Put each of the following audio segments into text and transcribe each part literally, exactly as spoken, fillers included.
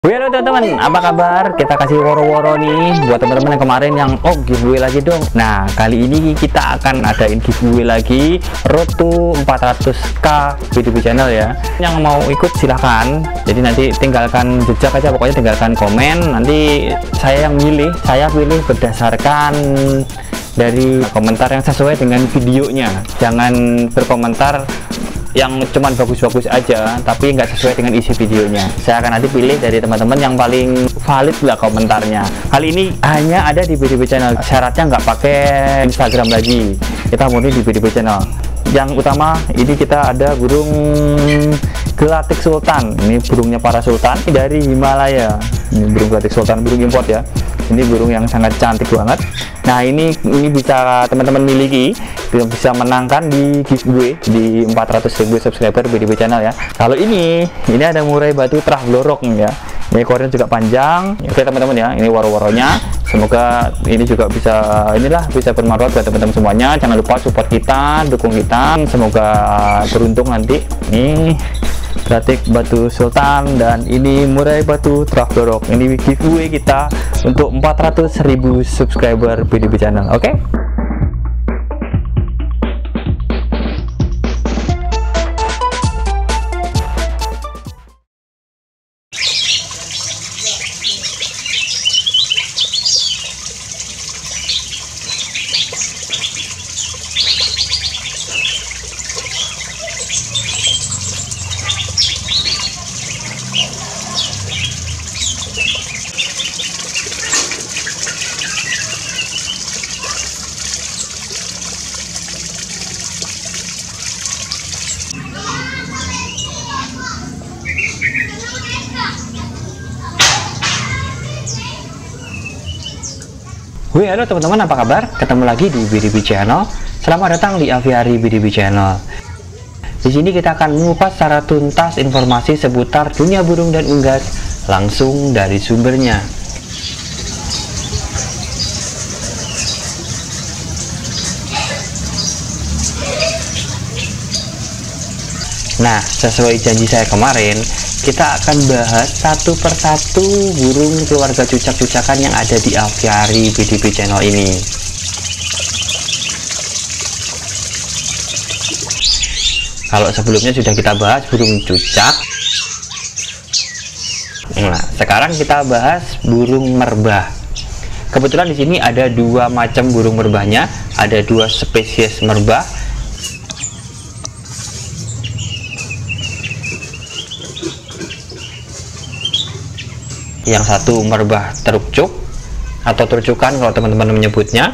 Halo teman-teman, apa kabar? Kita kasih woro-woro nih buat teman-teman yang kemarin yang oh giveaway lagi dong. Nah, kali ini kita akan adain giveaway lagi Road to empat ratus K B D B channel ya. Yang mau ikut silahkan. Jadi nanti tinggalkan jejak aja, pokoknya tinggalkan komen. Nanti saya yang milih, saya pilih berdasarkan dari komentar yang sesuai dengan videonya. Jangan berkomentar yang cuman bagus-bagus aja tapi nggak sesuai dengan isi videonya. Saya akan nanti pilih dari teman-teman yang paling valid lah komentarnya. Kali ini hanya ada di B D B channel, syaratnya nggak pakai Instagram lagi, kita murni di B D B channel. Yang utama ini kita ada burung gelatik sultan. Ini burungnya para sultan dari Himalaya. Ini burung gelatik sultan, burung import ya. Ini burung yang sangat cantik banget. Nah, ini ini bisa teman-teman miliki, bisa menangkan di giveaway di empat ratus ribu subscriber B D B channel ya. Kalau ini ini ada murai batu terah blorok ya. Ini ekornya juga panjang. Oke teman-teman ya, ini waro-waronya. Semoga ini juga bisa inilah bisa bermanfaat buat teman-teman semuanya. Jangan lupa support kita, dukung kita. Semoga beruntung nanti. Ini gelatik batu sultan dan ini murai batu terah blorok. Ini giveaway kita untuk empat ratus ribu subscriber B D B channel. Oke okay? Wih, halo teman-teman, apa kabar? Ketemu lagi di B D B channel. Selamat datang di Aviary B D B channel. Di sini kita akan mengupas secara tuntas informasi seputar dunia burung dan unggas langsung dari sumbernya. Nah, sesuai janji saya kemarin, kita akan bahas satu persatu burung keluarga cucak-cucakan yang ada di Aviary B D B channel ini. Kalau sebelumnya sudah kita bahas burung cucak, nah sekarang kita bahas burung merbah. Kebetulan di sini ada dua macam burung merbahnya, ada dua spesies merbah. Yang satu merbah terukcuk atau terucukan kalau teman-teman menyebutnya.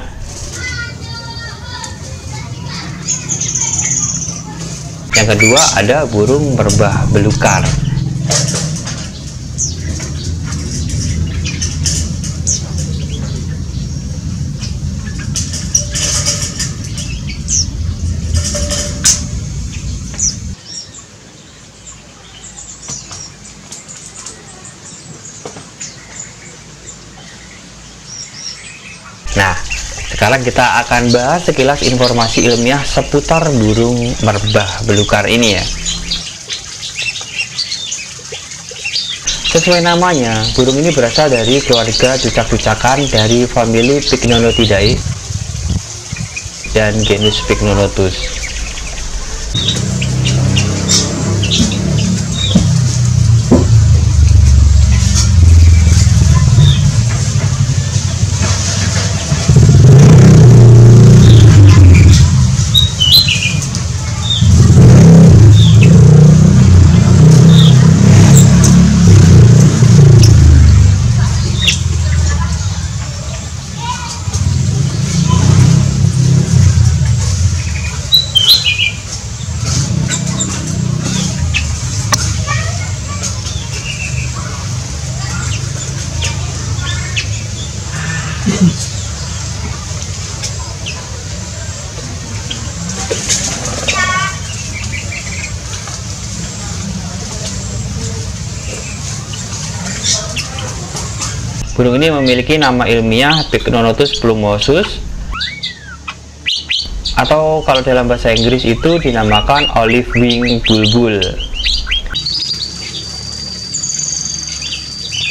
Yang kedua ada burung merbah belukar. Nah, sekarang kita akan bahas sekilas informasi ilmiah seputar burung merbah belukar ini ya. Sesuai namanya, burung ini berasal dari keluarga cucak-cucakan dari famili Pycnonotidae dan genus Pycnonotus. Burung ini memiliki nama ilmiah Pycnonotus plumosus, atau kalau dalam bahasa Inggris itu dinamakan olive wing bulbul.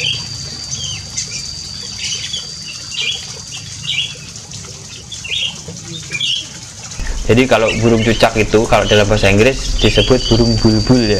Jadi kalau burung cucak itu kalau dalam bahasa Inggris disebut burung bulbul ya.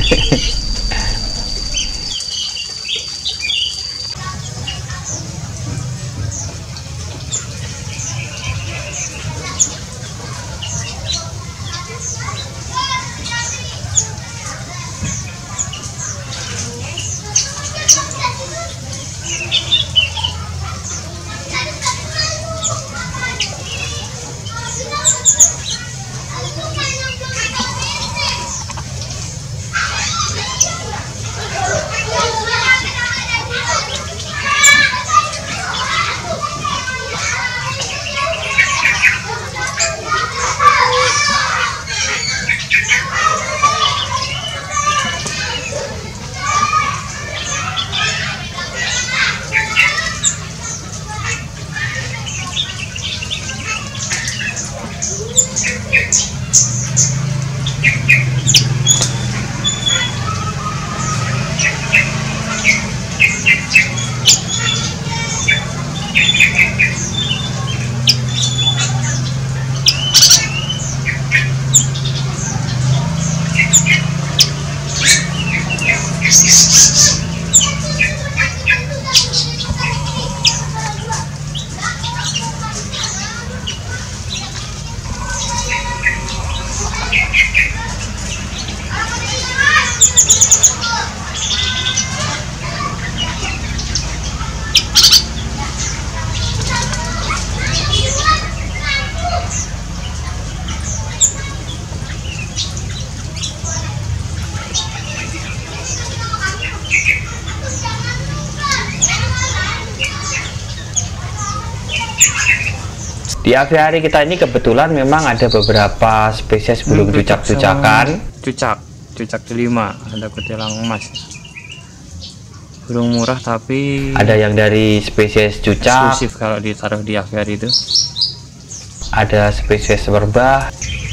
Di aviari kita ini kebetulan memang ada beberapa spesies burung cucak-cucakan. Cucak, cucak delima, ada kutilang emas. Burung murah tapi ada yang dari spesies cucak. Eksklusif kalau ditaruh di aviari itu. Ada spesies merbah.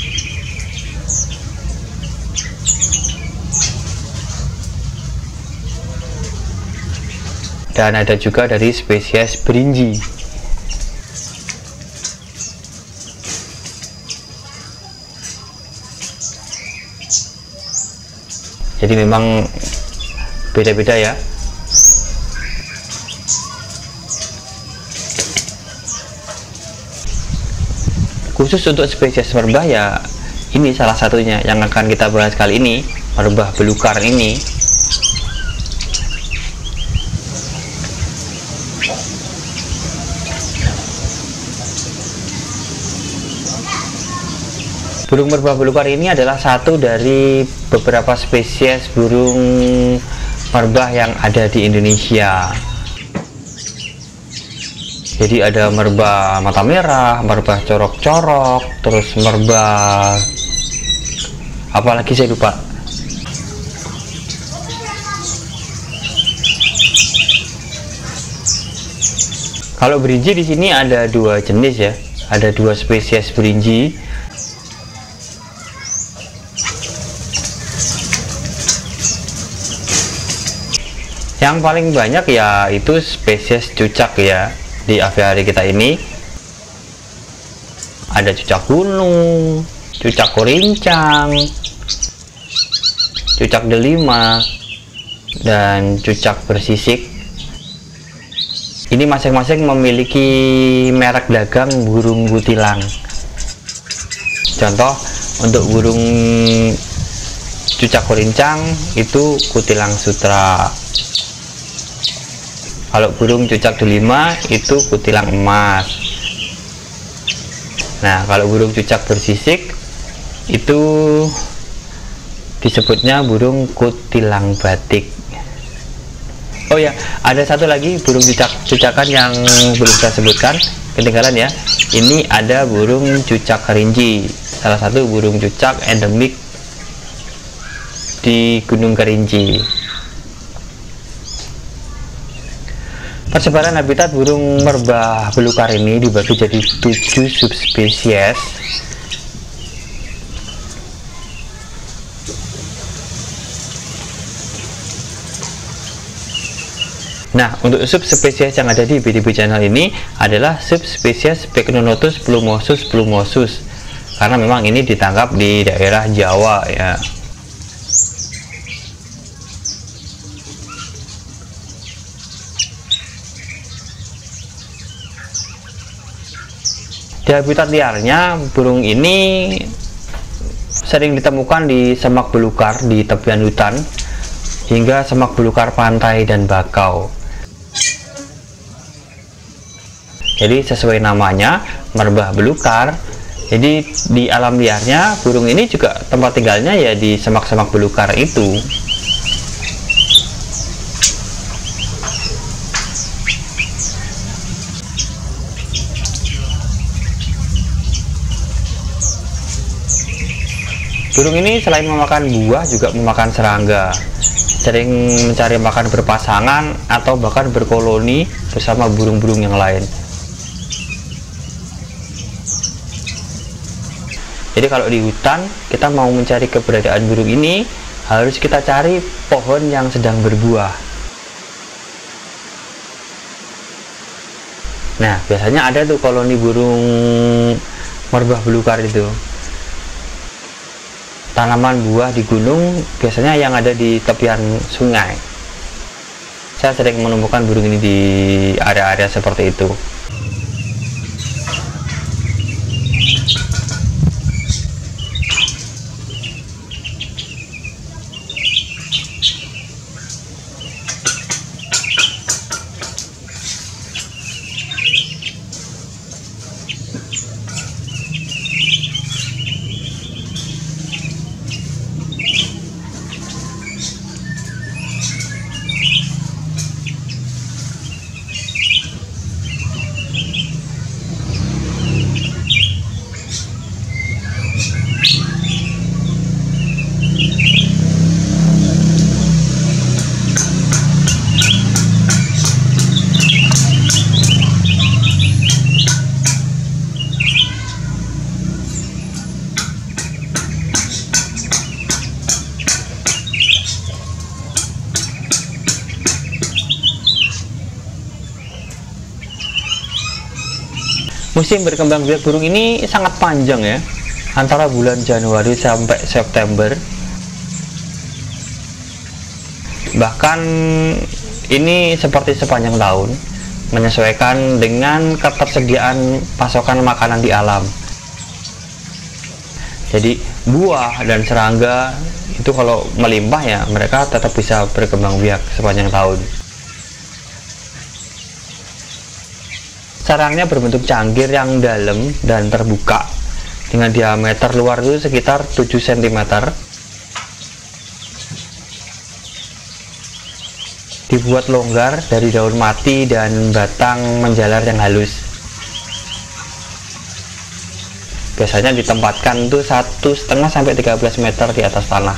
Dan ada juga dari spesies berinji. Jadi memang beda-beda ya. Khusus untuk spesies merbah ya, ini salah satunya yang akan kita bahas kali ini, merbah belukar ini. Burung merbah belukar ini adalah satu dari beberapa spesies burung merbah yang ada di Indonesia. Jadi ada merbah mata merah, merbah corok-corok, terus merbah apalagi saya lupa. Kalau berinji di sini ada dua jenis ya, ada dua spesies berinji. Yang paling banyak ya itu spesies cucak ya di aviari kita ini. Ada cucak gunung, cucak kurincang, cucak delima, dan cucak bersisik. Ini masing-masing memiliki merek dagang burung kutilang. Contoh untuk burung cucak kurincang itu kutilang sutra. Kalau burung cucak delima itu kutilang emas. Nah, kalau burung cucak bersisik itu disebutnya burung kutilang batik. Oh ya, ada satu lagi burung cucak-cucakan yang belum saya sebutkan, ketinggalan ya. Ini ada burung cucak kerinci, salah satu burung cucak endemik di Gunung Kerinci. Persebaran habitat burung merbah belukar ini dibagi jadi tujuh subspesies. Nah, untuk subspesies yang ada di B D B channel ini adalah subspesies Pycnonotus plumosus plumosus. karena memang ini ditangkap di daerah Jawa ya. Di habitat liarnya, burung ini sering ditemukan di semak belukar di tepian hutan hingga semak belukar pantai dan bakau. Jadi sesuai namanya, merbah belukar. Jadi di alam liarnya, burung ini juga tempat tinggalnya ya di semak-semak belukar itu. Burung ini selain memakan buah juga memakan serangga, sering mencari makan berpasangan atau bahkan berkoloni bersama burung-burung yang lain. Jadi kalau di hutan kita mau mencari keberadaan burung ini, harus kita cari pohon yang sedang berbuah. Nah, biasanya ada tuh koloni burung merbah belukar itu. Tanaman buah di gunung biasanya yang ada di tepian sungai. Saya sering menemukan burung ini di area-area seperti itu. Musim berkembang biak burung ini sangat panjang ya, antara bulan Januari sampai September. Bahkan ini seperti sepanjang tahun, menyesuaikan dengan ketersediaan pasokan makanan di alam. Jadi buah dan serangga itu kalau melimpah ya, mereka tetap bisa berkembang biak sepanjang tahun. Sarangnya berbentuk cangkir yang dalam dan terbuka dengan diameter luar itu sekitar tujuh sentimeter. Dibuat longgar dari daun mati dan batang menjalar yang halus. Biasanya ditempatkan tuh satu setengah sampai tiga belas meter di atas tanah.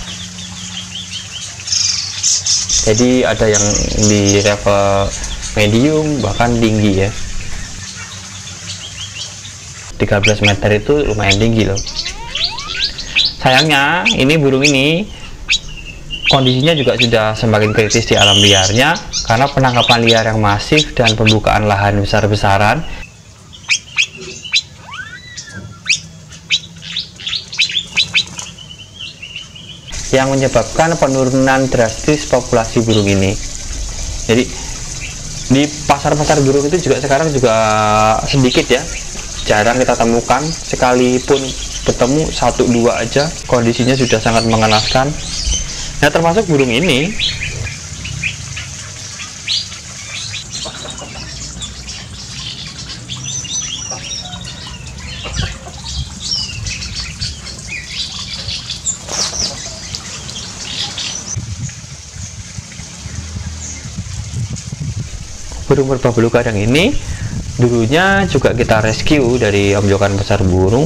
Jadi ada yang di level medium bahkan tinggi ya. tiga belas meter itu lumayan tinggi loh. Sayangnya ini burung ini kondisinya juga sudah semakin kritis di alam liarnya karena penangkapan liar yang masif dan pembukaan lahan besar-besaran yang menyebabkan penurunan drastis populasi burung ini. Jadi di pasar-pasar burung itu juga sekarang juga sedikit ya, jarang kita temukan, sekalipun bertemu satu dua aja kondisinya sudah sangat mengenaskan. Nah, termasuk burung ini. Burung merbah belukar yang ini dulunya juga kita rescue dari omjokan pasar burung.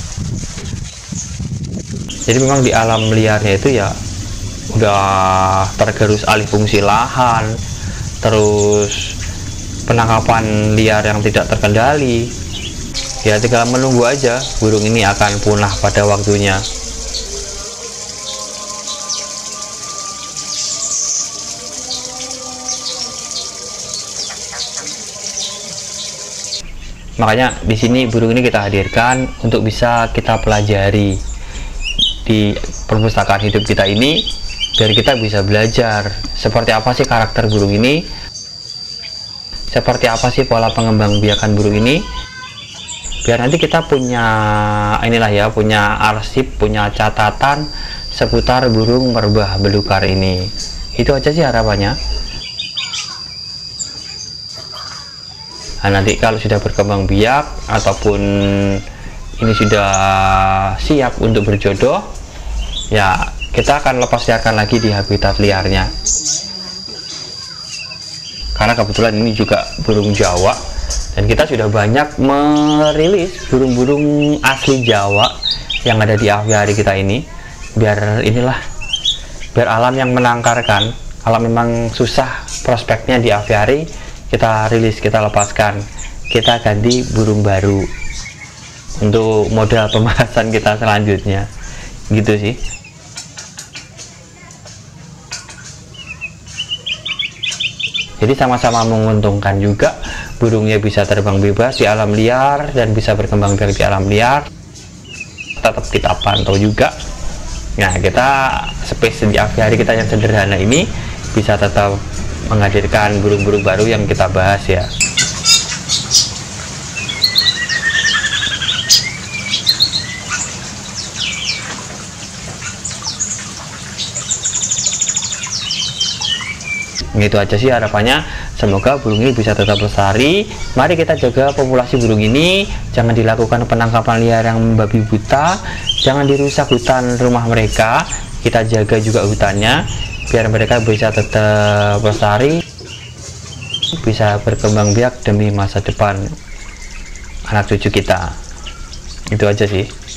Jadi memang di alam liarnya itu ya udah tergerus alih fungsi lahan, terus penangkapan liar yang tidak terkendali. Ya tinggal menunggu aja burung ini akan punah pada waktunya. Makanya di sini burung ini kita hadirkan untuk bisa kita pelajari di perpustakaan hidup kita ini, biar kita bisa belajar seperti apa sih karakter burung ini, seperti apa sih pola pengembang biakan burung ini, biar nanti kita punya inilah ya, punya arsip, punya catatan seputar burung merbah belukar ini. Itu aja sih harapannya. Nah, nanti kalau sudah berkembang biak ataupun ini sudah siap untuk berjodoh, ya kita akan lepas liarkan lagi di habitat liarnya. Karena kebetulan ini juga burung Jawa, dan kita sudah banyak merilis burung-burung asli Jawa yang ada di aviari kita ini. Biar inilah, biar alam yang menangkarkan. Kalau memang susah prospeknya di aviari, kita rilis, kita lepaskan, kita ganti burung baru untuk modal pembahasan kita selanjutnya, gitu sih. Jadi sama-sama menguntungkan juga, burungnya bisa terbang bebas di alam liar dan bisa berkembang biak di alam liar, tetap kita pantau juga. Nah, kita space di aviari kita yang sederhana ini bisa tetap menghadirkan burung-burung baru yang kita bahas ya. Gitu aja sih harapannya, semoga burung ini bisa tetap lestari. Mari kita jaga populasi burung ini, jangan dilakukan penangkapan liar yang membabi buta, jangan dirusak hutan rumah mereka, kita jaga juga hutannya biar mereka bisa tetap lestari, bisa berkembang biak demi masa depan anak cucu kita. Itu aja sih.